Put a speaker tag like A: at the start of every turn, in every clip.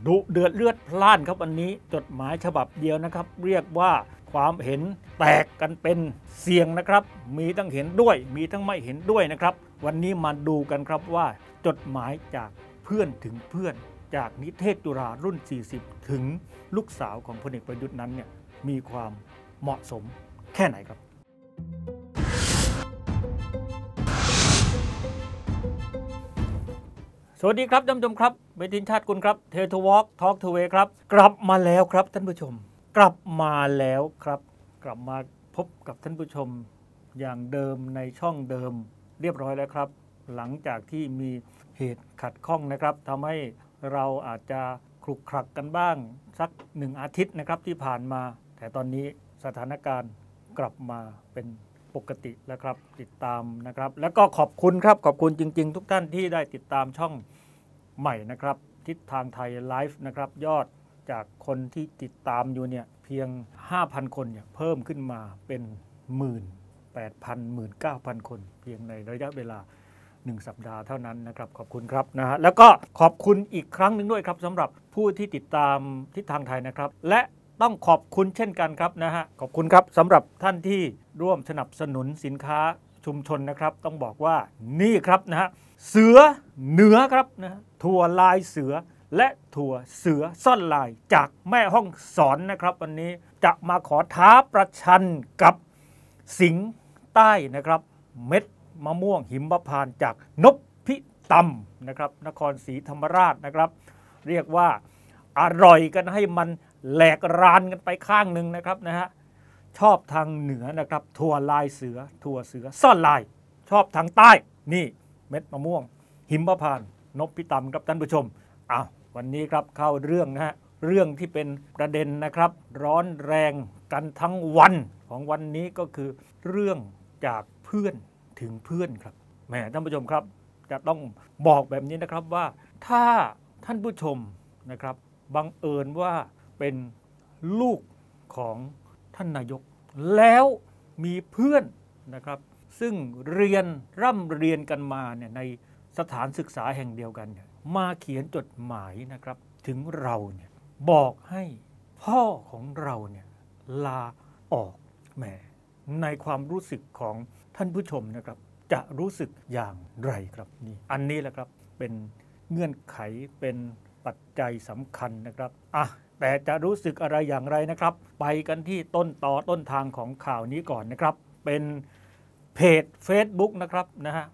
A: ดุเดือดเลือดพล่านครับวันนี้จดหมายฉบับเดียวนะครับเรียกว่าความเห็นแตกกันเป็นเสียงนะครับมีทั้งเห็นด้วยมีทั้งไม่เห็นด้วยนะครับวันนี้มาดูกันครับว่าจดหมายจากเพื่อนถึงเพื่อนจากนิเทศจุฬารุ่น40ถึงลูกสาวของพลเอกประยุทธ์นั้นเนี่ยมีความเหมาะสมแค่ไหนครับสวัสดีครับท่านผู้ชมครับเบตินชาติกุลครับเททูวอล์กทอล์กทูเวย์ครับกลับมาแล้วครับท่านผู้ชมกลับมาแล้วครับกลับมาพบกับท่านผู้ชมอย่างเดิมในช่องเดิมเรียบร้อยแล้วครับหลังจากที่มีเหตุขัดข้องนะครับทำให้เราอาจจะคลุกคลักกันบ้างสัก1 อาทิตย์นะครับที่ผ่านมาแต่ตอนนี้สถานการณ์กลับมาเป็นปกติแล้วครับติดตามนะครับแล้วก็ขอบคุณครับขอบคุณจริงๆทุกท่านที่ได้ติดตามช่องใหม่นะครับทิศทางไทยไลฟ์นะครับยอดจากคนที่ติดตามอยู่เนี่ยเพียง 5,000 คนเนี่ยเพิ่มขึ้นมาเป็น 18,000 19,000 คนเพียงในระยะเวลา1 สัปดาห์เท่านั้นนะครับขอบคุณครับนะฮะแล้วก็ขอบคุณอีกครั้งหนึ่งด้วยครับสำหรับผู้ที่ติดตามทิศทางไทยนะครับและต้องขอบคุณเช่นกันครับนะฮะขอบคุณครับสำหรับท่านที่ร่วมสนับสนุนสินค้าชุมชนนะครับต้องบอกว่านี่ครับนะฮะเสือเหนือครับนะถั่วลายเสือและถั่วเสือซ่อนลายจากแม่ห้องสอนนะครับวันนี้จะมาขอท้าประชันกับสิงห์ใต้นะครับเม็ดมะม่วงหิมพานต์จากนพิตำนะครับนครศรีธรรมราชนะครับเรียกว่าอร่อยกันให้มันแหลกรานกันไปข้างหนึ่งนะครับนะฮะชอบทางเหนือนะครับถั่วลายเสือถั่วเสือซ่อนลายชอบทางใต้นี่เม็ดมะม่วงหิมพานต์นพิตำครับท่านผู้ชมวันนี้ครับเข้าเรื่องนะฮะเรื่องที่เป็นประเด็นนะครับร้อนแรงกันทั้งวันของวันนี้ก็คือเรื่องจากเพื่อนถึงเพื่อนครับแหมท่านผู้ชมครับจะต้องบอกแบบนี้นะครับว่าถ้าท่านผู้ชมนะครับบังเอิญว่าเป็นลูกของท่านนายกแล้วมีเพื่อนนะครับซึ่งเรียนร่ำเรียนกันมาเนี่ยในสถานศึกษาแห่งเดียวกันเนี่ยมาเขียนจดหมายนะครับถึงเราเนี่ยบอกให้พ่อของเราเนี่ยลาออกแหมในความรู้สึกของท่านผู้ชมนะครับจะรู้สึกอย่างไรครับนี่อันนี้แหละครับเป็นเงื่อนไขเป็นปัจจัยสำคัญนะครับแต่จะรู้สึกอะไรอย่างไรนะครับไปกันที่ต้นทางของข่าวนี้ก่อนนะครับเป็นเพจ Facebook นะครับนะฮะ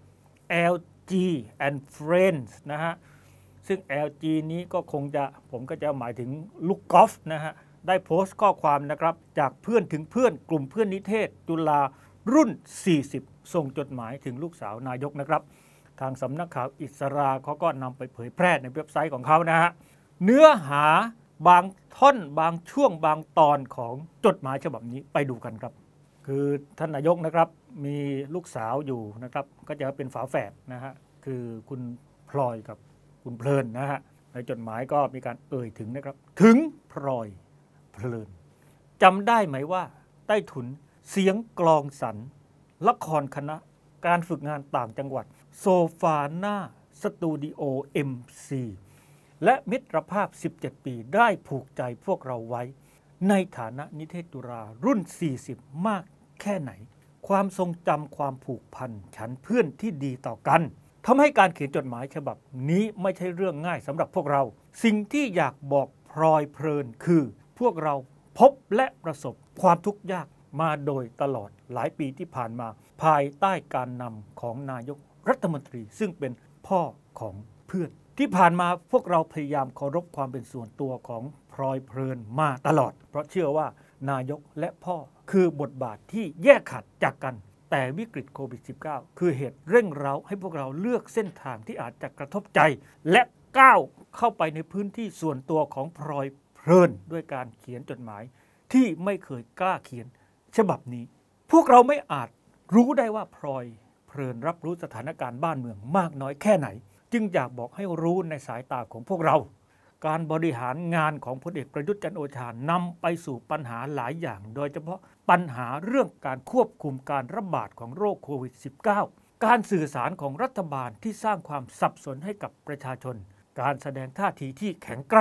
A: LG and Friends นะฮะซึ่ง LG นี้ก็ผมก็จะหมายถึงลูกกอล์ฟนะฮะได้โพสต์ข้อความนะครับจากเพื่อนถึงเพื่อนกลุ่มเพื่อนนิเทศจุฬารุ่น40ส่งจดหมายถึงลูกสาวนายกนะครับทางสำนักข่าวอิสราเขาก็นำไปเผยแพร่ในเว็บไซต์ของเขานะฮะเนื้อหาบางท่อนบางช่วงบางตอนของจดหมายฉบับนี้ไปดูกันครับคือท่านนายกนะครับมีลูกสาวอยู่นะครับก็จะเป็นฝาแฝดนะฮะคือคุณพลอยกับคุณเพลินนะฮะในจดหมายก็มีการเอ่ยถึงนะครับถึงพลอยเพลินจำได้ไหมว่าใต้ถุนเสียงกลองสรรละครคณะการฝึกงานต่างจังหวัดโซฟาหน้าสตูดิโอ MC และมิตรภาพ17 ปีได้ผูกใจพวกเราไว้ในฐานะนิเทศจุฬารุ่น40มากแค่ไหนความทรงจำความผูกพันฉันเพื่อนที่ดีต่อกันทำให้การเขียนจดหมายฉบับนี้ไม่ใช่เรื่องง่ายสำหรับพวกเราสิ่งที่อยากบอกพลอยเพลินคือพวกเราพบและประสบความทุกข์ยากมาโดยตลอดหลายปีที่ผ่านมาภายใต้การนำของนายกรัฐมนตรีซึ่งเป็นพ่อของเพื่อนที่ผ่านมาพวกเราพยายามเคารพความเป็นส่วนตัวของพลอยเพลินมาตลอดเพราะเชื่อว่านายกและพ่อคือบทบาทที่แยกขาดจากกันแต่วิกฤตโควิด -19 คือเหตุเร่งเร้าให้พวกเราเลือกเส้นทางที่อาจจะกระทบใจและก้าวเข้าไปในพื้นที่ส่วนตัวของพลอยเพลินด้วยการเขียนจดหมายที่ไม่เคยกล้าเขียนฉบับนี้พวกเราไม่อาจรู้ได้ว่าพลอยเพลินรับรู้สถานการณ์บ้านเมืองมากน้อยแค่ไหนจึงอยากบอกให้รู้ในสายตาของพวกเราการบริหารงานของพลเอกประยุทธ์จันทร์โอชานำไปสู่ปัญหาหลายอย่างโดยเฉพาะปัญหาเรื่องการควบคุมการระบาดของโรคโควิด -19 การสื่อสารของรัฐบาลที่สร้างความสับสนให้กับประชาชนการแสดงท่าทีที่แข็งกร้าว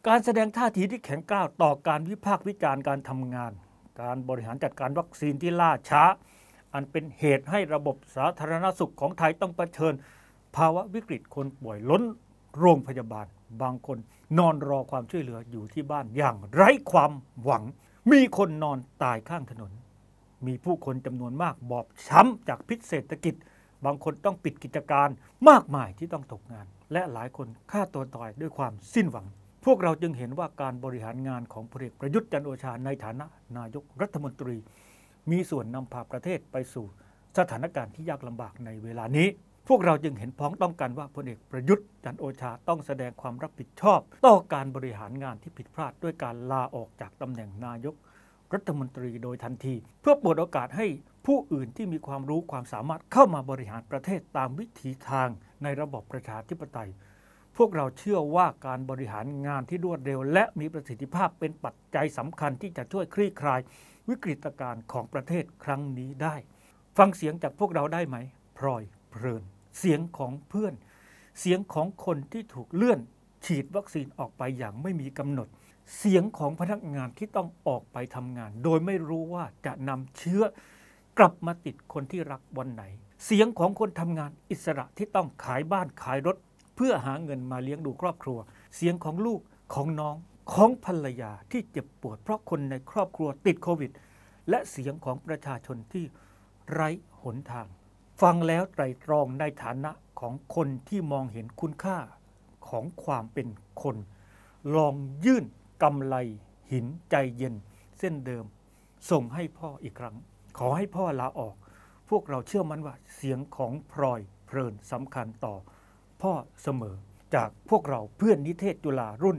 A: การแสดงท่าทีที่แข็งกร้าวต่อการวิพากษ์วิจารณ์การทำงานการบริหารจัดการวัคซีนที่ล่าช้าอันเป็นเหตุให้ระบบสาธารณสุขของไทยต้องเผชิญภาวะวิกฤตคนป่วยล้นโรงพยาบาลบางคนนอนรอความช่วยเหลืออยู่ที่บ้านอย่างไร้ความหวังมีคนนอนตายข้างถนนมีผู้คนจำนวนมากบอบช้ำจากพิษเศรษฐกิจบางคนต้องปิดกิจการมากมายที่ต้องตกงานและหลายคนฆ่าตัวตายด้วยความสิ้นหวังพวกเราจึงเห็นว่าการบริหารงานของพลเอกประยุทธ์จันทร์โอชาในฐานะนายกรัฐมนตรีมีส่วนนำพาประเทศไปสู่สถานการณ์ที่ยากลำบากในเวลานี้พวกเราจึงเห็นพ้องต้องกันว่าพลเอกประยุทธ์จันทร์โอชาต้องแสดงความรับผิดชอบต่อการบริหารงานที่ผิดพลาดด้วยการลาออกจากตำแหน่งนายกรัฐมนตรีโดยทันทีเพื่อเปิดโอกาสให้ผู้อื่นที่มีความรู้ความสามารถเข้ามาบริหารประเทศตามวิถีทางในระบอบประชาธิปไตยพวกเราเชื่อว่าการบริหารงานที่รวดเร็วและมีประสิทธิภาพเป็นปัจจัยสำคัญที่จะช่วยคลี่คลายวิกฤตการณ์ของประเทศครั้งนี้ได้ฟังเสียงจากพวกเราได้ไหมพลอยเพลินเสียงของเพื่อนเสียงของคนที่ถูกเลื่อนฉีดวัคซีนออกไปอย่างไม่มีกำหนดเสียงของพนักงานที่ต้องออกไปทำงานโดยไม่รู้ว่าจะนำเชื้อกลับมาติดคนที่รักวันไหนเสียงของคนทำงานอิสระที่ต้องขายบ้านขายรถเพื่อหาเงินมาเลี้ยงดูครอบครัวเสียงของลูกของน้องของภรรยาที่เจ็บปวดเพราะคนในครอบครัวติดโควิดและเสียงของประชาชนที่ไร้หนทางฟังแล้วไตร่ตรองในฐานะของคนที่มองเห็นคุณค่าของความเป็นคนลองยื่นกำไลหินใจเย็นเส้นเดิมส่งให้พ่ออีกครั้งขอให้พ่อลาออกพวกเราเชื่อมั่นว่าเสียงของพลอยเพลินสำคัญต่อพ่อเสมอจากพวกเราเพื่อนนิเทศจุฬารุ่น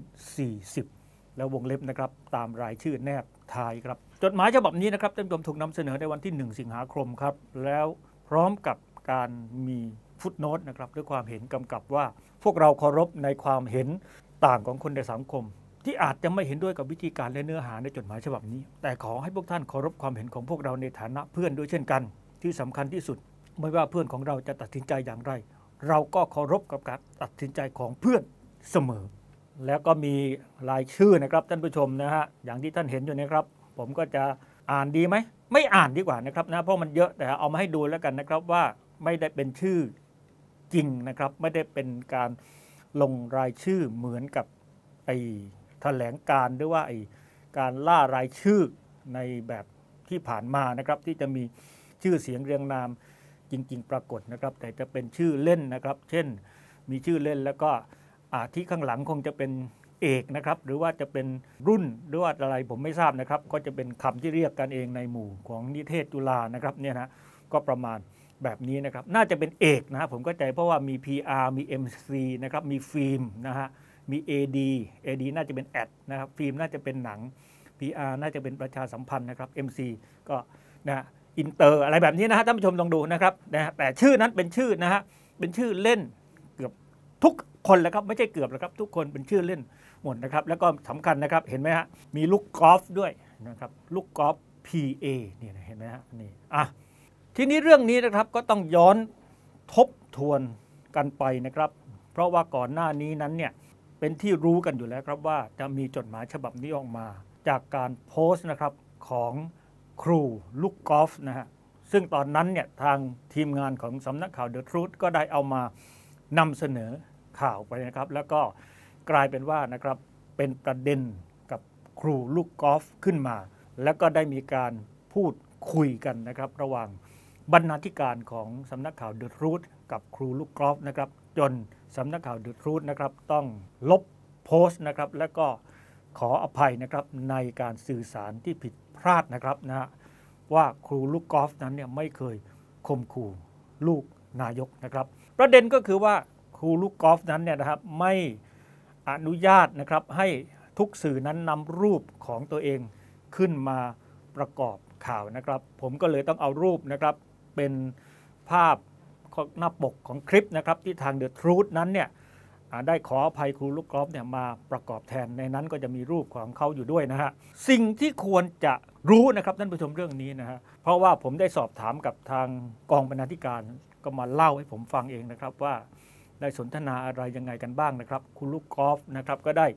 A: 40แล้ววงเล็บนะครับตามรายชื่อแนบท้ายครับจดหมายฉบับนี้นะครับท่านผู้ชมถูกนำเสนอในวันที่1สิงหาคมครับแล้วพร้อมกับการมีฟุตโนตนะครับด้วยความเห็นกำกับว่าพวกเราเคารพในความเห็นต่างของคนในสังคมที่อาจจะไม่เห็นด้วยกับวิธีการและเนื้อหาในจดหมายฉบับนี้แต่ขอให้พวกท่านเคารพความเห็นของพวกเราในฐานะเพื่อนด้วยเช่นกันที่สำคัญที่สุดไม่ว่าเพื่อนของเราจะตัดสินใจอย่างไรเราก็เคารพกับการตัดสินใจของเพื่อนเสมอแล้วก็มีรายชื่อนะครับท่านผู้ชมนะฮะอย่างที่ท่านเห็นอยู่นะครับผมก็จะอ่านดีไหมไม่อ่านดีกว่านะครับนะเพราะมันเยอะแต่เอามาให้ดูแล้วกันนะครับว่าไม่ได้เป็นชื่อจริงนะครับไม่ได้เป็นการลงรายชื่อเหมือนกับไอ้แถลงการหรือว่าไอ้การล่ารายชื่อในแบบที่ผ่านมานะครับที่จะมีชื่อเสียงเรียงนามจริงๆปรากฏนะครับแต่จะเป็นชื่อเล่นนะครับเช่นมีชื่อเล่นแล้วก็ที่ข้างหลังคงจะเป็นเอกนะครับหรือว่าจะเป็นรุ่นหรือว่าอะไรผมไม่ทราบนะครับก็จะเป็นคำที่เรียกกันเองในหมู่ของนิเทศจุฬานะครับเนี่ยนะก็ประมาณแบบนี้นะครับน่าจะเป็นเอกนะผมเข้าใจเพราะว่ามี PR มี MC นะครับมีฟิล์มนะฮะมี AD น่าจะเป็นแอดนะครับฟิล์มน่าจะเป็นหนัง PR น่าจะเป็นประชาสัมพันธ์นะครับ MC ก็นะอินเตอร์อะไรแบบนี้นะฮะท่านผู้ชมลองดูนะครับนะแต่ชื่อนั้นเป็นชื่อนะฮะเป็นชื่อเล่นเกือบทุกคนแล้วครับไม่ใช่เกือบแล้วครับทุกคนเป็นชื่อเล่นหมดนะครับแล้วก็สำคัญนะครับเห็นไหมฮะมีลูกกอล์ฟด้วยนะครับลูกกอล์ฟ PA เนี่ยเห็นไหมฮะนี่ทีนี้เรื่องนี้นะครับก็ต้องย้อนทบทวนกันไปนะครับเพราะว่าก่อนหน้านี้นั้นเนี่ยเป็นที่รู้กันอยู่แล้วครับว่าจะมีจดหมายฉบับนี้ออกมาจากการโพสต์นะครับของครูลูกกอล์ฟนะฮะซึ่งตอนนั้นเนี่ยทางทีมงานของสำนักข่าว The Truth ก็ได้เอามานำเสนอข่าวไปนะครับแล้วก็กลายเป็นว่านะครับเป็นประเด็นกับครูลูกกอล์ฟขึ้นมาแล้วก็ได้มีการพูดคุยกันนะครับระหว่างบรรณาธิการของสำนักข่าว The Truth กับครูลูกกอล์ฟนะครับจนสำนักข่าว The Truth นะครับต้องลบโพสต์นะครับแล้วก็ขออภัยนะครับในการสื่อสารที่ผิดพลาดนะครับนะว่าครูลูกกอล์ฟนั้นเนี่ยไม่เคยข่มขู่ลูกนายกนะครับประเด็นก็คือว่าครูลูกกอล์ฟนั้นเนี่ยนะครับไม่อนุญาตนะครับให้ทุกสื่อนั้นนำรูปของตัวเองขึ้นมาประกอบข่าวนะครับผมก็เลยต้องเอารูปนะครับเป็นภาพหน้าปกของคลิปนะครับที่ทาง The Truth นั้นเนี่ยได้ขออภัยครูลูกกอล์ฟเนี่ยมาประกอบแทนในนั้นก็จะมีรูปของเขาอยู่ด้วยนะฮะสิ่งที่ควรจะรู้นะครับท่านผู้ชมเรื่องนี้นะฮะเพราะว่าผมได้สอบถามกับทางกองบรรณาธิการก็มาเล่าให้ผมฟังเองนะครับว่าได้สนทนาอะไรยังไงกันบ้างนะครับครูลูกกอล์ฟนะครับก็ได้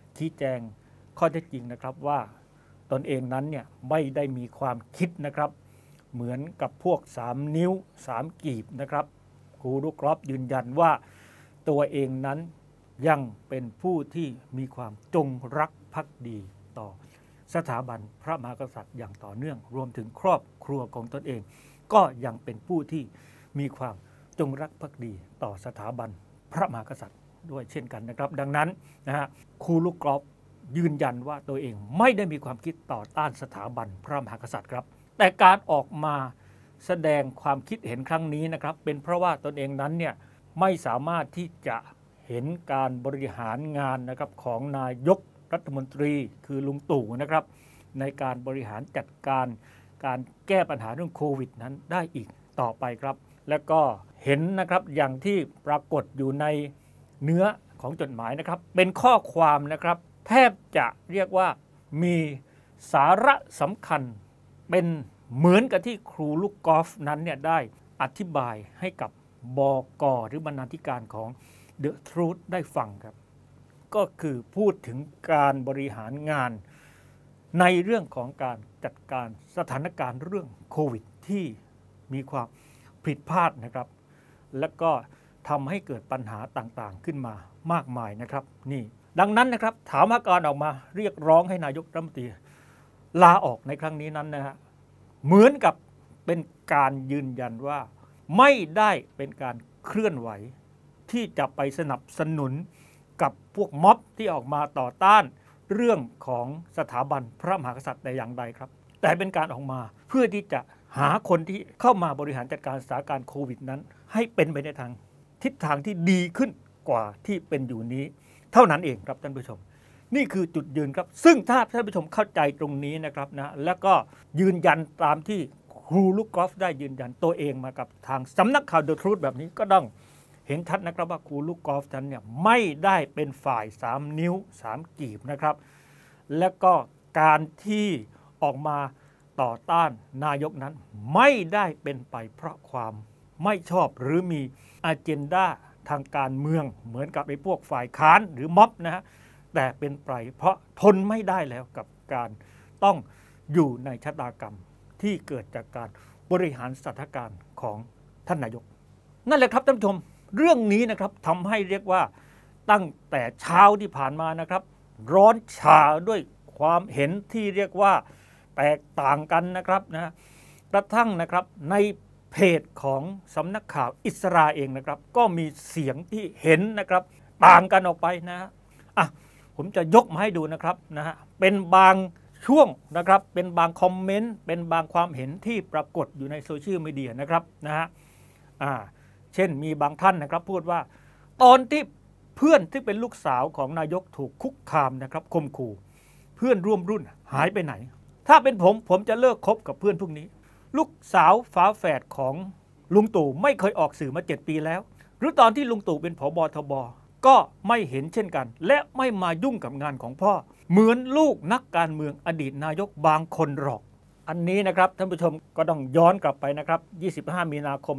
A: ชี้แจงข้อเท็จจริงนะครับว่าตนเองนั้นเนี่ยไม่ได้มีความคิดนะครับเหมือนกับพวก3นิ้ว3กีบนะครับครูลูกกอล์ฟยืนยันว่าตัวเองนั้นยังเป็นผู้ที่มีความจงรักภักดีต่อสถาบันพระมหากษัตริย์อย่างต่อเนื่องรวมถึงครอบครัวของตนเองก็ยังเป็นผู้ที่มีความจงรักภักดีต่อสถาบันพระมหากษัตริย์ด้วยเช่นกันนะครับดังนั้นนะฮะครูลูกกอล์ฟยืนยันว่าตัวเองไม่ได้มีความคิดต่อต้านสถาบันพระมหากษัตริย์ครับแต่การออกมาแสดงความคิดเห็นครั้งนี้นะครับเป็นเพราะว่าตนเองนั้นเนี่ยไม่สามารถที่จะเห็นการบริหารงานนะครับของนายกรัฐมนตรีคือลุงตู่นะครับในการบริหารจัดการแก้ปัญหาเรื่องโควิดนั้นได้อีกต่อไปครับและก็เห็นนะครับอย่างที่ปรากฏอยู่ในเนื้อของจดหมายนะครับเป็นข้อความนะครับแทบจะเรียกว่ามีสาระสำคัญเป็นเหมือนกับที่ครูลูกกอล์ฟนั้นเนี่ยได้อธิบายให้กับบก.หรือบรรณาธิการของ The Truth ได้ฟังครับก็คือพูดถึงการบริหารงานในเรื่องของการจัดการสถานการณ์เรื่องโควิดที่มีความผิดพลาดนะครับและก็ทำให้เกิดปัญหาต่างๆขึ้นมามากมายนะครับนี่ดังนั้นนะครับถามว่าการออกมาเรียกร้องให้นายกรัฐมนตรีลาออกในครั้งนี้นั้นนะฮะเหมือนกับเป็นการยืนยันว่าไม่ได้เป็นการเคลื่อนไหวที่จะไปสนับสนุนกับพวกม็อบที่ออกมาต่อต้านเรื่องของสถาบันพระมหากษัตริย์แต่อย่างใดครับแต่เป็นการออกมาเพื่อที่จะหาคนที่เข้ามาบริหารจัดการสถานการณ์โควิดนั้นให้เป็นไปในทางทิศทางที่ดีขึ้นกว่าที่เป็นอยู่นี้เท่านั้นเองครับท่านผู้ชมนี่คือจุดยืนครับซึ่งถ้าท่านผู้ชมเข้าใจตรงนี้นะครับนะแล้วก็ยืนยันตามที่ครูลูกกอล์ฟได้ยืนยันตัวเองมากับทางสำนักข่าว The Truth แบบนี้ก็ต้องเห็นชัดนะครับว่าครูลูกกอล์ฟนั้นเนี่ยไม่ได้เป็นฝ่าย3นิ้ว3กีบนะครับและก็การที่ออกมาต่อต้านนายกนั้นไม่ได้เป็นไปเพราะความไม่ชอบหรือมีอเจนดาทางการเมืองเหมือนกับไอ้พวกฝ่ายค้านหรือม็อบนะฮะแต่เป็นไปเพราะทนไม่ได้แล้วกับการต้องอยู่ในชะตากรรมที่เกิดจากการบริหารสถานการณ์ของท่านนายกนั่นแหละครับท่านผู้ชมเรื่องนี้นะครับทำให้เรียกว่าตั้งแต่เช้าที่ผ่านมานะครับร้อนฉาด้วยความเห็นที่เรียกว่าแตกต่างกันนะครับนะกระทั่งนะครับในเพจของสำนักข่าวอิสราเอลนะครับก็มีเสียงที่เห็นนะครับต่างกันออกไปนะฮะผมจะยกมาให้ดูนะครับนะฮะเป็นบางช่วงนะครับเป็นบางคอมเมนต์เป็นบางความเห็นที่ปรากฏอยู่ในโซเชียลมีเดียนะครับนะฮะเช่นมีบางท่านนะครับพูดว่าตอนที่เพื่อนที่เป็นลูกสาวของนายกถูกคุกคามนะครับข่มขู่เพื่อนร่วมรุ่นหายไปไหนถ้าเป็นผมจะเลิกคบกับเพื่อนพวกนี้ลูกสาวฝาแฝดของลุงตู่ไม่เคยออกสื่อมา7 ปีแล้วหรือตอนที่ลุงตู่เป็นผบ.ทบ.ก็ไม่เห็นเช่นกันและไม่มายุ่งกับงานของพ่อเหมือนลูกนักการเมืองอดีตนายกบางคนหรอกอันนี้นะครับท่านผู้ชมก็ต้องย้อนกลับไปนะครับ25 มีนาคม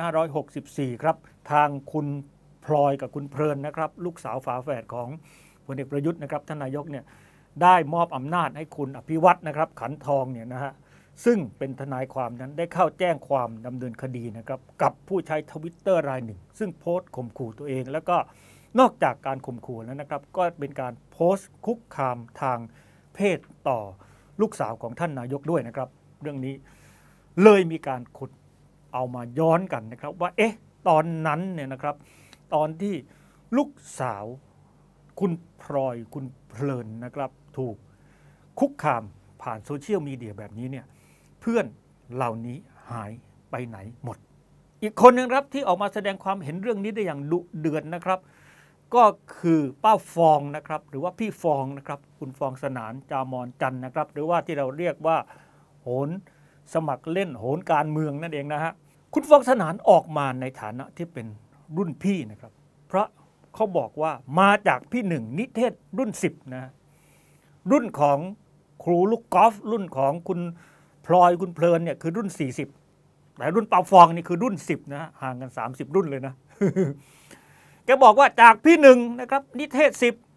A: 2564ครับทางคุณพลอยกับคุณเพลินนะครับลูกสาวฝาแฝดของพลเอกประยุทธ์นะครับท่านนายกเนี่ยได้มอบอำนาจให้คุณอภิวัฒน์นะครับขันทองเนี่ยนะฮะซึ่งเป็นทนายความนั้นได้เข้าแจ้งความดำเนินคดีนะครับกับผู้ใช้ Twitter รายหนึ่งซึ่งโพสต์ข่มขู่ตัวเองแล้วก็นอกจากการข่มขู่แล้วนะครับก็เป็นการโพสต์คุกคามทางเพศต่อลูกสาวของท่านนายกด้วยนะครับเรื่องนี้เลยมีการขุดเอามาย้อนกันนะครับว่าตอนนั้นเนี่ยนะครับตอนที่ลูกสาวคุณพลอยคุณเพลินนะครับถูกคุกคามผ่านโซเชียลมีเดียแบบนี้เนี่ยเพื่อนเหล่านี้หายไปไหนหมดอีกคนนึงครับที่ออกมาแสดงความเห็นเรื่องนี้ได้อย่างดุเดือดนะครับก็คือป้าฟองนะครับหรือว่าพี่ฟองนะครับคุณฟองสนานจามอนจันทร์นะครับหรือว่าที่เราเรียกว่าโหนสมัครเล่นโหนการเมืองนั่นเองนะฮะคุณฟองสนานออกมาในฐานะที่เป็นรุ่นพี่นะครับเพราะเขาบอกว่ามาจากพี่หนึ่งนิเทศรุ่น10นะรุ่นของครูลูกกอล์ฟรุ่นของคุณพลอยคุณเพลินเนี่ยคือรุ่น40แต่รุ่นป้าฟองนี่คือรุ่น10นะห่างกัน30รุ่นเลยนะแกบอกว่าจากพี่หนึ่งนะครับนิเทศ10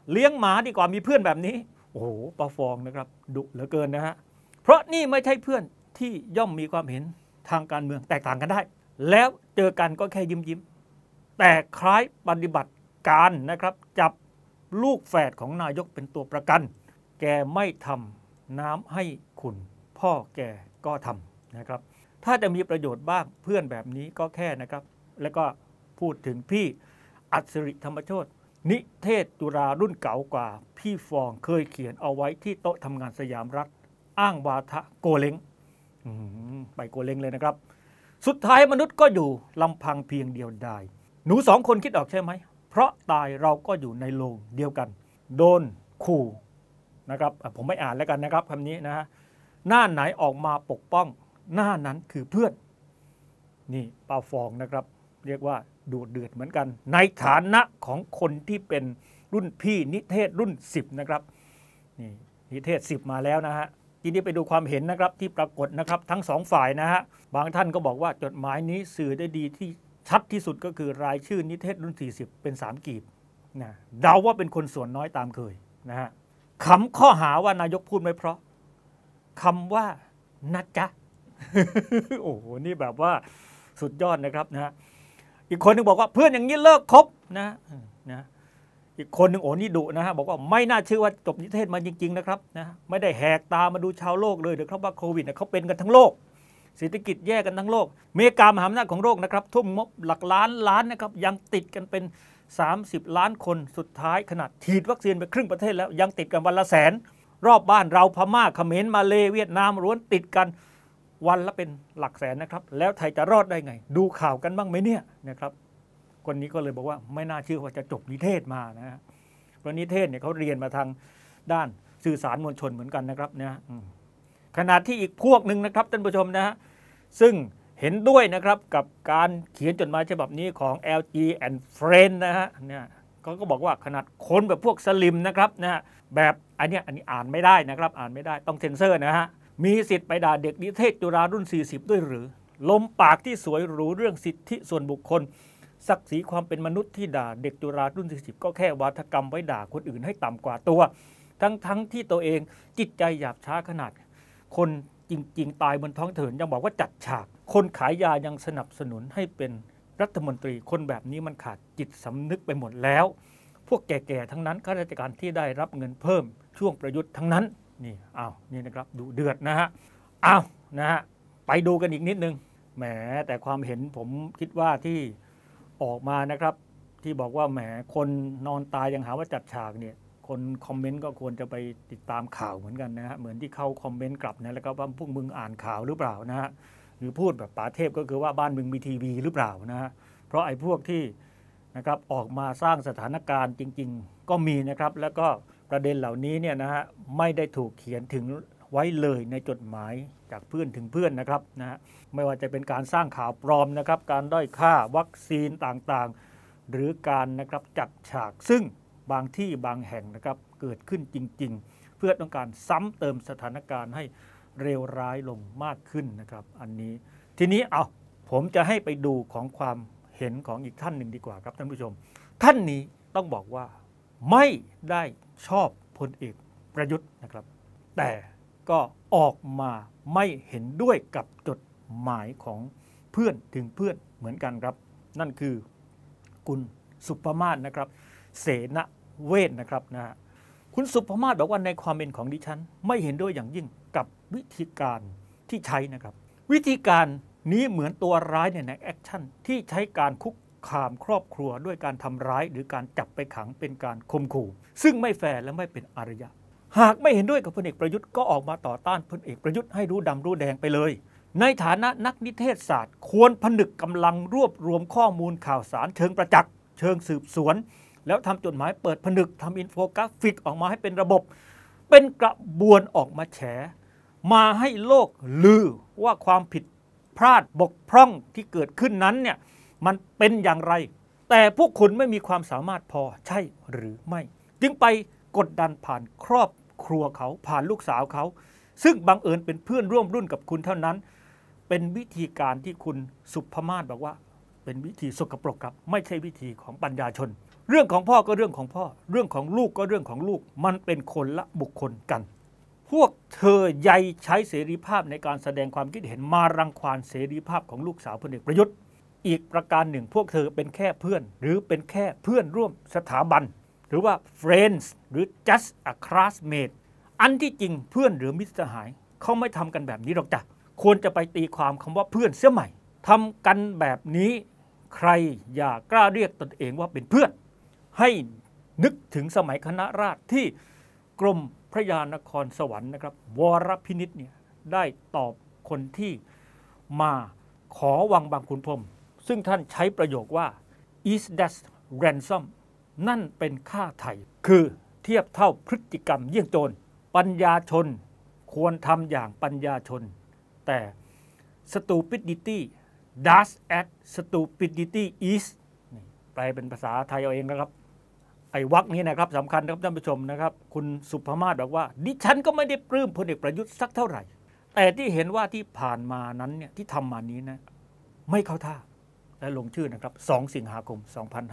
A: เลี้ยงหมาดีกว่ามีเพื่อนแบบนี้โอ้โหป้าฟองนะครับดุเหลือเกินนะฮะเพราะนี่ไม่ใช่เพื่อนที่ย่อมมีความเห็นทางการเมืองแตกต่างกันได้แล้วเจอกันก็แค่ยิ้มแต่คล้ายปฏิบัติการนะครับจับลูกแฝดของนายกเป็นตัวประกันแกไม่ทำน้ำให้คุณพ่อแกก็ทำนะครับถ้าจะมีประโยชน์บ้างเพื่อนแบบนี้ก็แค่นะครับแล้วก็พูดถึงพี่อัศริธรรมโชตินิเทศจุฬารุ่นเก่ากว่าพี่ฟองเคยเขียนเอาไว้ที่โต๊ะทำงานสยามรัฐอ้างวาทะโกเล้งไปโกเล้งเลยนะครับสุดท้ายมนุษย์ก็อยู่ลำพังเพียงเดียวดายหนูสองคนคิดออกใช่ไหมเพราะตายเราก็อยู่ในโลงเดียวกันโดนขู่นะครับผมไม่อ่านแล้วกันนะครับคำนี้นะฮะหน้าไหนออกมาปกป้องหน้านั้นคือเพื่อนนี่ป้าฟองนะครับเรียกว่าดูเดือดเหมือนกันในฐานะของคนที่เป็นรุ่นพี่นิเทศรุ่น10นะครับนี่นิเทศ10มาแล้วนะฮะทีนี้ไปดูความเห็นนะครับที่ปรากฏนะครับทั้งสองฝ่ายนะฮะบางท่านก็บอกว่าจดหมายนี้สื่อได้ดีที่ชัดที่สุดก็คือรายชื่อนิเทศรุ่น40เป็น3กีบนะเดาว่าเป็นคนส่วนน้อยตามเคยนะฮะคำข้อหาว่านายกพูดไม่เพราะคำว่านะจ๊ะ โอ้โหนี่แบบว่าสุดยอดนะครับนะฮะอีกคนนึงบอกว่าเพื่อนอย่างนี้เลิกคบนะอีกคนหนึ่งโอ้นี่ดุนะฮะบอกว่าไม่น่าเชื่อว่าจบนิเทศมาจริงๆนะครับนะไม่ได้แหกตามาดูชาวโลกเลยเดี๋ยวครับว่าโควิดเขาเป็นกันทั้งโลกเศรษฐกิจแย่กันทั้งโลกอเมริกามหาอำนาจของโลกนะครับทุ่มงบหลักล้านนะครับยังติดกันเป็น30ล้านคนสุดท้ายขนาดฉีดวัคซีนไปครึ่งประเทศแล้วยังติดกันวันละแสนรอบบ้านเราพม่าเขมรมาเลเวียดนามล้วนติดกันวันละเป็นหลักแสนนะครับแล้วไทยจะรอดได้ไงดูข่าวกันบ้างไหมเนี่ยนะครับคนนี้ก็เลยบอกว่าไม่น่าเชื่อว่าจะจบนิเทศมานะฮะเพราะนิเทศเนี่ยเขาเรียนมาทางด้านสื่อสารมวลชนเหมือนกันนะครับเนี่ยขณะที่อีกพวกหนึ่งนะครับท่านผู้ชมนะฮะซึ่งเห็นด้วยนะครับกับการเขียนจดหมายฉบับนี้ของ LG and Friend นะฮะเนี่ยเขาก็บอกว่าขนาดคนแบบพวกสลิมนะครับนะฮะแบบอันนี้อ่านไม่ได้นะครับอ่านไม่ได้ต้องเซ็นเซอร์นะฮะมีสิทธิ์ไปด่าเด็กนิเทศจุฬารุ่น40ด้วยหรือลมปากที่สวยหรูเรื่องสิทธิส่วนบุคคลศักดิ์ศรีความเป็นมนุษย์ที่ด่าเด็กจุฬารุ่น40ก็แค่วาทกรรมไว้ด่าคนอื่นให้ต่ำกว่าตัวทั้งที่ตัวเองจิตใจหยาบช้าขนาดคนจริงๆตายบนท้องถนนยังบอกว่าจัดฉากคนขายยายังสนับสนุนให้เป็นรัฐมนตรีคนแบบนี้มันขาดจิตสำนึกไปหมดแล้วพวกแก่ๆทั้งนั้นข้าราชการที่ได้รับเงินเพิ่มช่วงประยุทธ์ทั้งนั้นนี่นี่นะครับดูเดือดนะฮะนะฮะไปดูกันอีกนิดนึงแหมแต่ความเห็นผมคิดว่าที่ออกมานะครับที่บอกว่าแหมคนนอนตายยังหาว่าจัดฉากเนี่ยคนคอมเมนต์ก็ควรจะไปติดตามข่าวเหมือนกันนะฮะเหมือนที่เขาคอมเมนต์กลับนะแล้วก็ว่าพวกมึงอ่านข่าวหรือเปล่านะฮะหรือพูดแบบป๋าเทพก็คือว่าบ้านมึงมีทีวีหรือเปล่านะฮะเพราะไอ้พวกที่นะครับออกมาสร้างสถานการณ์จริงๆก็มีนะครับแล้วก็ประเด็นเหล่านี้เนี่ยนะฮะไม่ได้ถูกเขียนถึงไว้เลยในจดหมายจากเพื่อนถึงเพื่อนนะครับนะฮะไม่ว่าจะเป็นการสร้างข่าวปลอมนะครับการด้อยค่าวัคซีนต่างๆหรือการนะครับจัดฉากซึ่งบางที่บางแห่งนะครับเกิดขึ้นจริงๆเพื่อต้องการซ้ำเติมสถานการณ์ให้เลวร้ายลงมากขึ้นนะครับอันนี้ทีนี้ผมจะให้ไปดูของความเห็นของอีกท่านหนึ่งดีกว่าครับท่านผู้ชมท่านนี้ต้องบอกว่าไม่ได้ชอบพลเอกประยุทธ์นะครับแต่ก็ออกมาไม่เห็นด้วยกับจดหมายของเพื่อนถึงเพื่อนเหมือนกันครับนั่นคือคุณสุภมาศนะครับเสนเวชนะครับนะฮะคุณสุภมาศบอกว่าในความเห็นของดิฉันไม่เห็นด้วยอย่างยิ่งกับวิธีการที่ใช้นะครับวิธีการนี้เหมือนตัวร้ายในแอคชั่นที่ใช้การคุกคามครอบครัวด้วยการทำร้ายหรือการจับไปขังเป็นการข่มขู่ซึ่งไม่แฟร์และไม่เป็นอารยะหากไม่เห็นด้วยกับพลเอกประยุทธ์ก็ออกมาต่อต้านพลเอกประยุทธ์ให้รู้ดำรู้แดงไปเลยในฐานะนักนิเทศศาสตร์ควรผนึกกำลังรวบรวมข้อมูลข่าวสารเชิงประจักษ์เชิงสืบสวนแล้วทำจดหมายเปิดผนึกทำอินโฟกราฟิกออกมาให้เป็นระบบเป็นกระบวนออกมาแฉมาให้โลกลือว่าความผิดพลาดบกพร่องที่เกิดขึ้นนั้นเนี่ยมันเป็นอย่างไรแต่พวกคุณไม่มีความสามารถพอใช่หรือไม่จึงไปกดดันผ่านครอบครัวเขาผ่านลูกสาวเขาซึ่งบังเอิญเป็นเพื่อนร่วมรุ่นกับคุณเท่านั้นเป็นวิธีการที่คุณสุภมาศบอกว่าเป็นวิธีสกปรกครับไม่ใช่วิธีของปัญญาชนเรื่องของพ่อก็เรื่องของพ่อเรื่องของลูกก็เรื่องของลูกมันเป็นคนละบุคคลกันพวกเธอใยใช้เสรีภาพในการแสดงความคิดเห็นมารังควานเสรีภาพของลูกสาวพลเอกประยุทธ์อีกประการหนึ่งพวกเธอเป็นแค่เพื่อนหรือเป็นแค่เพื่อนร่วมสถาบันหรือว่า friends หรือ just a classmate อันที่จริงเพื่อนหรือมิตรสหายเขาไม่ทำกันแบบนี้หรอกจ้ะควรจะไปตีความคำว่าเพื่อนเสียใหม่ทำกันแบบนี้ใครอย่ากล้าเรียกตนเองว่าเป็นเพื่อนให้นึกถึงสมัยคณะราษฎรที่กรมพระยานครสวรรค์นะครับวรพินิจเนี่ยได้ตอบคนที่มาขอวังบางขุนพรหมซึ่งท่านใช้ประโยคว่า is that ransom นั่นเป็นค่าไถ่คือเทียบเท่าพฤติกรรมเยี่ยงโจรปัญญาชนควรทำอย่างปัญญาชนแต่ stupidity does as stupidity is แปลเป็นภาษาไทยเอาเองนะครับไอ้วรรคนี้นะครับสำคัญครับท่านผู้ชมนะครับคุณสุภมาศบอกว่าดิฉันก็ไม่ได้ปลื้มพลเอกประยุทธ์สักเท่าไหร่แต่ที่เห็นว่าที่ผ่านมานั้นเนี่ยที่ทำมานี้นะไม่เข้าท่าและลงชื่อนะครับ2 สิงหาคม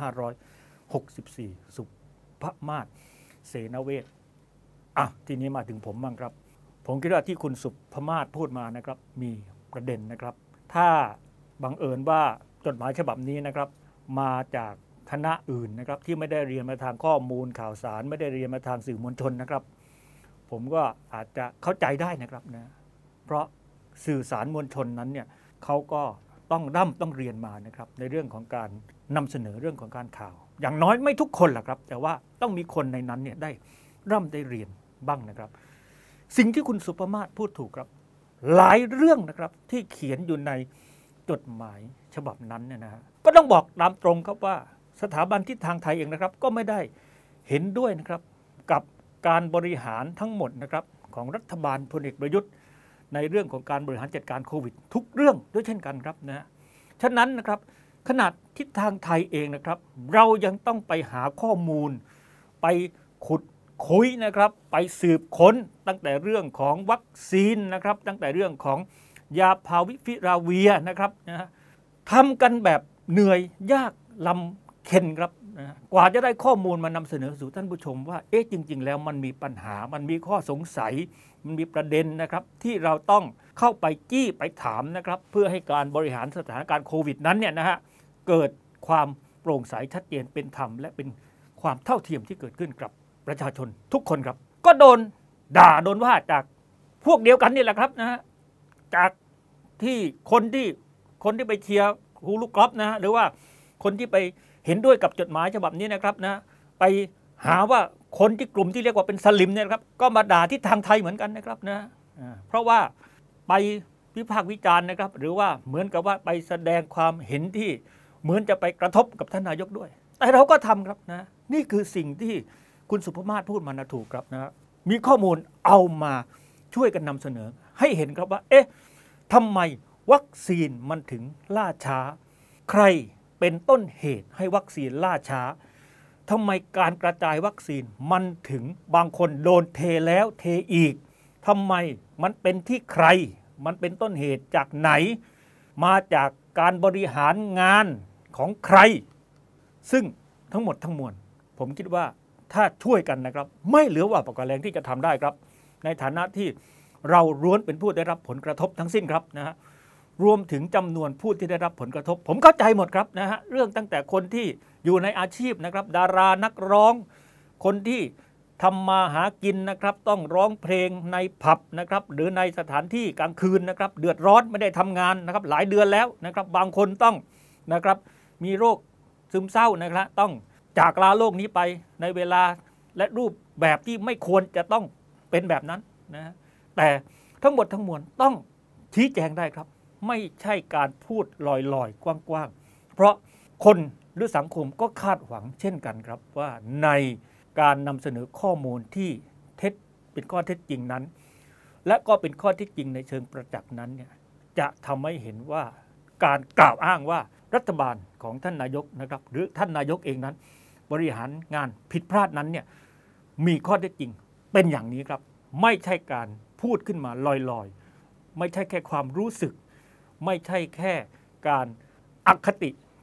A: 2564 สุภมาศเสนเวชทีนี้มาถึงผมบ้างครับผมคิดว่าที่คุณสุภมาศพูดมานะครับมีประเด็นนะครับถ้าบังเอิญว่าจดหมายฉบับนี้นะครับมาจากคณะอื่นนะครับที่ไม่ได้เรียนมาทางข้อมูลข่าวสารไม่ได้เรียนมาทางสื่อมวลชนนะครับผมก็อาจจะเข้าใจได้นะครับนะเพราะสื่อสารมวลชนนั้นเนี่ยเขาก็ต้องเรียนมานะครับในเรื่องของการนำเสนอเรื่องของการข่าวอย่างน้อยไม่ทุกคนแหละครับแต่ว่าต้องมีคนในนั้นเนี่ยได้เรียนบ้างนะครับสิ่งที่คุณสุภมาศพูดถูกครับหลายเรื่องนะครับที่เขียนอยู่ในจดหมายฉบับนั้นเนี่ยนะก็ต้องบอกตามตรงครับว่าสถาบันทิศทางไทยเองนะครับก็ไม่ได้เห็นด้วยนะครับกับการบริหารทั้งหมดนะครับของรัฐบาลพลเอกประยุทธ์ในเรื่องของการบริหารจัดการโควิดทุกเรื่องด้วยเช่นกันครับนะฉะนั้นนะครับขนาดทิศทางไทยเองนะครับเรายังต้องไปหาข้อมูลไปขุดคุยนะครับไปสืบค้นตั้งแต่เรื่องของวัคซีนนะครับตั้งแต่เรื่องของยาพาวิพิราเวียนะครับนะทำกันแบบเหนื่อยยากลำเค็ญครับนะกว่าจะได้ข้อมูลมานำเสนอสู่ท่านผู้ชมว่าจริงๆแล้วมันมีปัญหามันมีข้อสงสัยมันมีประเด็นนะครับที่เราต้องเข้าไปจี้ไปถามนะครับเพื่อให้การบริหารสถานการณ์โควิดนั้นเนี่ยนะฮะเกิดความโปร่งใสชัดเจนเป็นธรรมและเป็นความเท่าเทียมที่เกิดขึ้นกับประชาชนทุกคนครับก็โดนด่าโดนว่าจากพวกเดียวกันนี่แหละครับนะฮะจากที่คนที่ไปเชียร์ครูลูกกอล์ฟนะฮะหรือว่าคนที่ไปเห็นด้วยกับจดหมายฉบับนี้นะครับนะไปหาว่าคนที่กลุ่มที่เรียกว่าเป็นสลิมเนี่ยครับก็มาด่าที่ทางไทยเหมือนกันนะครับนะเพราะว่าไปวิพากษ์วิจารณ์นะครับหรือว่าเหมือนกับว่าไปแสดงความเห็นที่เหมือนจะไปกระทบกับท่านนายกด้วยแต่เราก็ทำครับนะนี่คือสิ่งที่คุณสุภมาศพูดมานะถูกครับนะมีข้อมูลเอามาช่วยกันนำเสนอให้เห็นครับว่าทำไมวัคซีนมันถึงล่าช้าใครเป็นต้นเหตุให้วัคซีนล่าช้าทำไมการกระจายวัคซีนมันถึงบางคนโดนเทแล้วเทอีกทำไมมันเป็นที่ใครมันเป็นต้นเหตุจากไหนมาจากการบริหารงานของใครซึ่งทั้งหมดทั้งมวลผมคิดว่าถ้าช่วยกันนะครับไม่เหลือว่าปากกาแรงที่จะทำได้ครับในฐานะที่เราล้วนเป็นผู้ได้รับผลกระทบทั้งสิ้นครับนะฮะรวมถึงจำนวนผู้ที่ได้รับผลกระทบผมเข้าใจหมดครับนะฮะเรื่องตั้งแต่คนที่อยู่ในอาชีพนะครับดารานักร้องคนที่ทำมาหากินนะครับต้องร้องเพลงในผับนะครับหรือในสถานที่กลางคืนนะครับเดือดร้อนไม่ได้ทำงานนะครับหลายเดือนแล้วนะครับบางคนต้องนะครับมีโรคซึมเศร้านะครับต้องจากลาโลกนี้ไปในเวลาและรูปแบบที่ไม่ควรจะต้องเป็นแบบนั้นนะแต่ทั้งหมดทั้งมวลต้องชี้แจงได้ครับไม่ใช่การพูดลอยๆกว้างๆเพราะคนหรือสังคมก็คาดหวังเช่นกันครับว่าในการนำเสนอข้อมูลที่เป็นข้อเท็จจริงนั้นและก็เป็นข้อเท็จจริงในเชิงประจักษ์นั้นเนี่ยจะทำให้เห็นว่าการกล่าวอ้างว่ารัฐบาลของท่านนายกนะครับหรือท่านนายกเองนั้นบริหารงานผิดพลาดนั้นเนี่ยมีข้อเท็จจริงเป็นอย่างนี้ครับไม่ใช่การพูดขึ้นมาลอยๆไม่ใช่แค่ความรู้สึกไม่ใช่แค่การอคติ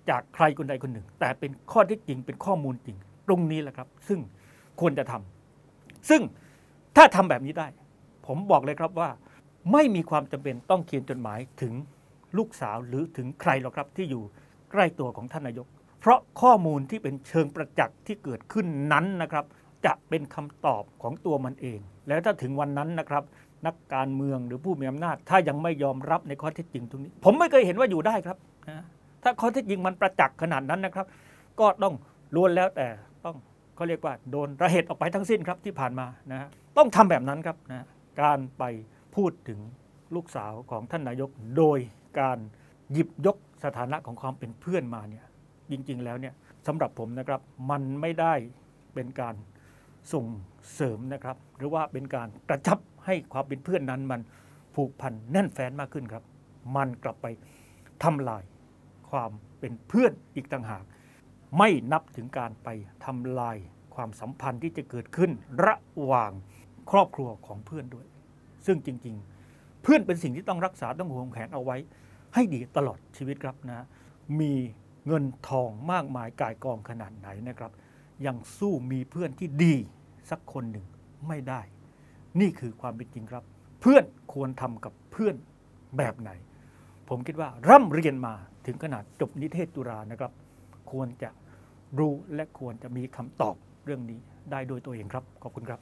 A: จากใครคนใดคนหนึ่งแต่เป็นข้อเท็จจริงเป็นข้อมูลจริงตรงนี้แหละครับซึ่งควรจะทำซึ่งถ้าทำแบบนี้ได้ผมบอกเลยครับว่าไม่มีความจำเป็นต้องเขียนจดหมายถึงลูกสาวหรือถึงใครหรอกครับที่อยู่ใกล้ตัวของท่านนายกเพราะข้อมูลที่เป็นเชิงประจักษ์ที่เกิดขึ้นนั้นนะครับจะเป็นคำตอบของตัวมันเองแล้วถ้าถึงวันนั้นนะครับนักการเมืองหรือผู้มีอำนาจถ้ายังไม่ยอมรับในข้อเท็จจริงตรงนี้ผมไม่เคยเห็นว่าอยู่ได้ครับนะถ้าข้อเท็จจริงมันประจักษ์ขนาดนั้นนะครับก็ต้องล้วนแล้วแต่ต้องเขาเรียกว่าโดนระเหตุออกไปทั้งสิ้นครับที่ผ่านมานะต้องทำแบบนั้นครับนะการไปพูดถึงลูกสาวของท่านนายกโดยการหยิบยกสถานะของความเป็นเพื่อนมาเนี่ยจริงๆแล้วเนี่ยสำหรับผมนะครับมันไม่ได้เป็นการส่งเสริมนะครับหรือว่าเป็นการกระชับให้ความเป็นเพื่อนนั้นมันผูกพันแน่นแฟ้นมากขึ้นครับมันกลับไปทำลายความเป็นเพื่อนอีกต่างหากไม่นับถึงการไปทำลายความสัมพันธ์ที่จะเกิดขึ้นระหว่างครอบครัวของเพื่อนด้วยซึ่งจริงๆเพื่อนเป็นสิ่งที่ต้องรักษาต้องห่วงแหนเอาไว้ให้ดีตลอดชีวิตครับนะมีเงินทองมากมายก่ายกองขนาดไหนนะครับยังสู้มีเพื่อนที่ดีสักคนหนึ่งไม่ได้นี่คือความเป็นจริงครับเพื่อนควรทำกับเพื่อนแบบไหนผมคิดว่าร่ำเรียนมาถึงขนาดจบนิเทศจุฬานะครับควรจะรู้และควรจะมีคำตอบเรื่องนี้ได้โดยตัวเองครับขอบคุณครับ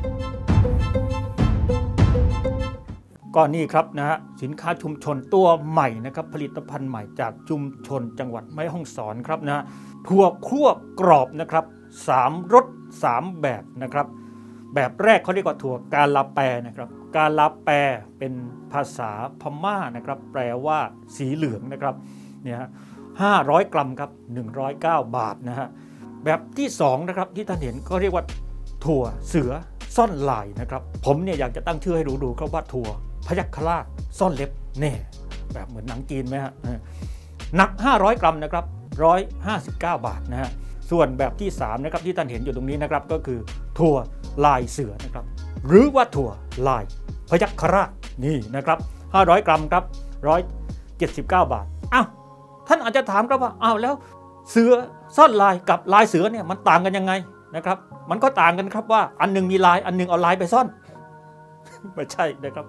A: ก็นี่ครับนะฮะสินค้าชุมชนตัวใหม่นะครับผลิตภัณฑ์ใหม่จากชุมชนจังหวัดแม่ฮ่องสอนครับนะถั่วคั่วกรอบนะครับ3 รส 3 แบบนะครับแบบแรกเขาเรียกว่าถั่วกาลาแปนะครับกาลาแปเป็นภาษาพม่านะครับแปลว่าสีเหลืองนะครับเนี่ย500 กรัมครับ109 บาทนะฮะแบบที่2นะครับที่ท่านเห็นก็เรียกว่าถั่วเสือซ่อนลายนะครับผมเนี่ยอยากจะตั้งชื่อให้ดูครับว่าถั่วพยัคฆราชซ่อนเล็บแน่แบบเหมือนหนังจีนไหมฮะหนัก500 กรัมนะครับ159 บาทนะฮะส่วนแบบที่3นะครับที่ท่านเห็นอยู่ตรงนี้นะครับก็คือถั่วลายเสือนะครับหรือว่าถั่วลายพยัคฆราชนี่นะครับ500 กรัมครับ179 บาทอ้าวท่านอาจจะถามครับว่าอ้าวแล้วเสือซ่อนลายกับลายเสือเนี่ยมันต่างกันยังไงนะครับมันก็ต่างกันครับว่าอันนึงมีลายอันนึงเอาลายไปซ่อนไม่ใช่นะครับ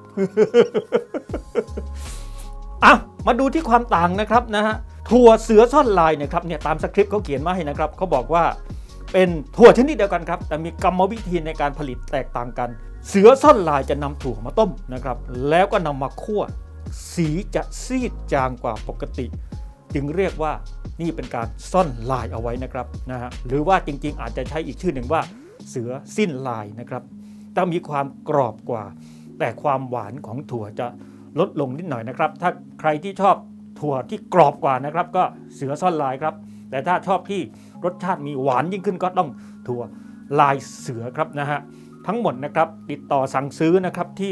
A: มาดูที่ความต่างนะครับนะฮะถั่วเสือซ่อนลายนะครับเนี่ยตามสคริปต์เขาเขียนมาให้นะครับเขาบอกว่าเป็นถั่วชนิดเดียวกันครับแต่มีกรรมวิธีในการผลิตแตกต่างกันเสือซ่อนลายจะนำถั่วมาต้มนะครับแล้วก็นำมาคั่วสีจะซีดจางกว่าปกติจึงเรียกว่านี่เป็นการซ่อนลายเอาไว้นะครับนะฮะหรือว่าจริงๆอาจจะใช้อีกชื่อหนึ่งว่าเสือสิ้นลายนะครับต้องมีความกรอบกว่าแต่ความหวานของถั่วจะลดลงนิดหน่อยนะครับถ้าใครที่ชอบถั่วที่กรอบกว่านะครับก็เสือซ่อนลายครับแต่ถ้าชอบที่รสชาติมีหวานยิ่งขึ้นก็ต้องถั่วลายเสือครับนะฮะทั้งหมดนะครับติดต่อสั่งซื้อนะครับที่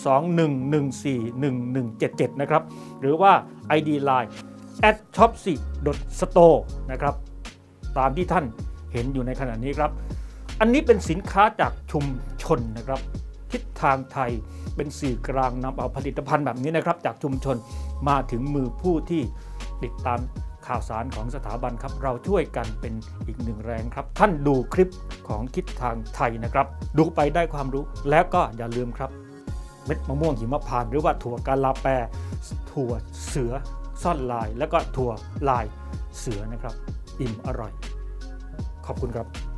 A: 021141177 นะครับหรือว่า ID Line @shopsi.store นะครับตามที่ท่านเห็นอยู่ในขณะนี้ครับอันนี้เป็นสินค้าจากชุมชนนะครับทิศทางไทยเป็นสื่อกลางนำเอาผลิตภัณฑ์แบบนี้นะครับจากชุมชนมาถึงมือผู้ที่ติดตามข่าวสารของสถาบันครับเราช่วยกันเป็นอีกหนึ่งแรงครับท่านดูคลิปของทิศทางไทยนะครับดูไปได้ความรู้แล้วก็อย่าลืมครับเม็ดมะม่วงหิมพานต์หรือว่าถั่วกาลาแปถั่วเสือซ่อนลายแล้วก็ถั่วลายเสือนะครับอิ่มอร่อยขอบคุณครับ